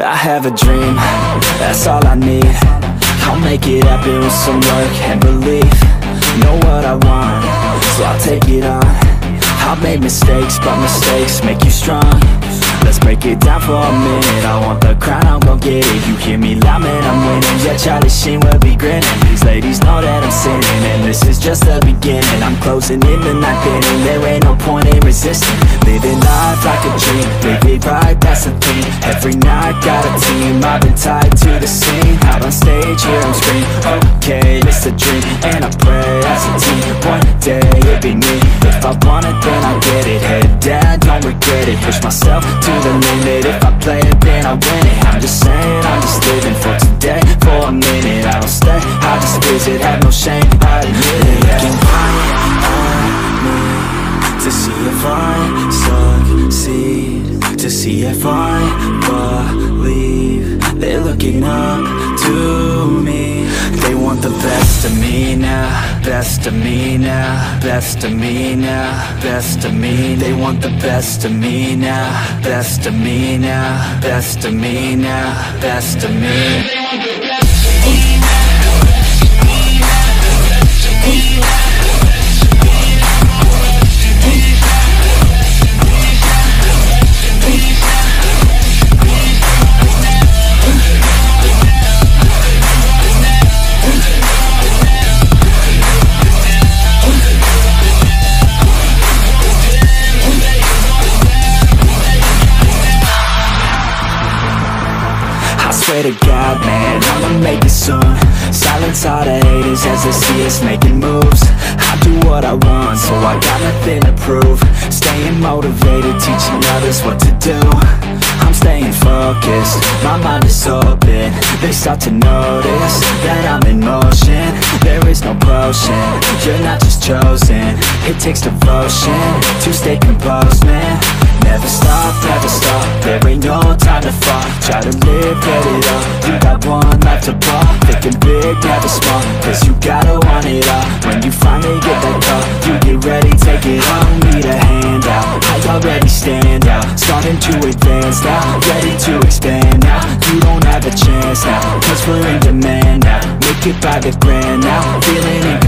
I have a dream, that's all I need. I'll make it happen with some work and belief. Know what I want, so I'll take it on. I've made mistakes, but mistakes make you strong. Let's break it down for a minute. I want the crown, I'm gon' get it. You hear me loud, man, I'm winning. Yeah, Charlie Sheen will be grinning. These ladies know that I'm sinning, and this is just the beginning. I'm closing in the ninth inning. There ain't no point in resisting. Living life like a dream, live it right, that's the thing. Every night, got a team, I've been tied to the scene. Out on stage, hear them scream, okay, it's a dream. And I pray as a team, one day it'll be me. If I want it, then I get it. Head down, don't regret it. Push myself to the limit. If I play it, then I win it. I'm just saying, I'm just living for today. For a minute, I don't stay, I just visit. Have no shame, I admit it. Looking right at me to see if I succeed, to see if I believe. They're looking up to me. They want the best of me now, best of me now, best of me now, best of me. They want the best of me now, best of me now, best of me now, best of me. They want the best of me now. Swear to God, man, I'ma make it soon. Silence all the haters as they see us making moves. I do what I want, so I got nothing to prove. Staying motivated, teaching others what to do. I'm staying focused, my mind is open. They start to notice that I'm in motion. There is no potion, you're not just chosen. It takes devotion to stay composed, man. Never stop, there ain't no time to fall. Try to live, get it all. You got one life to ball. Thinking big, never small, cause you gotta want it all. When you finally get that call, you get ready, take it on. Need a handout, I already stand out. Starting to advance now, ready to expand now. You don't have a chance now, cause we're in demand now. Make it by the grand now, feeling in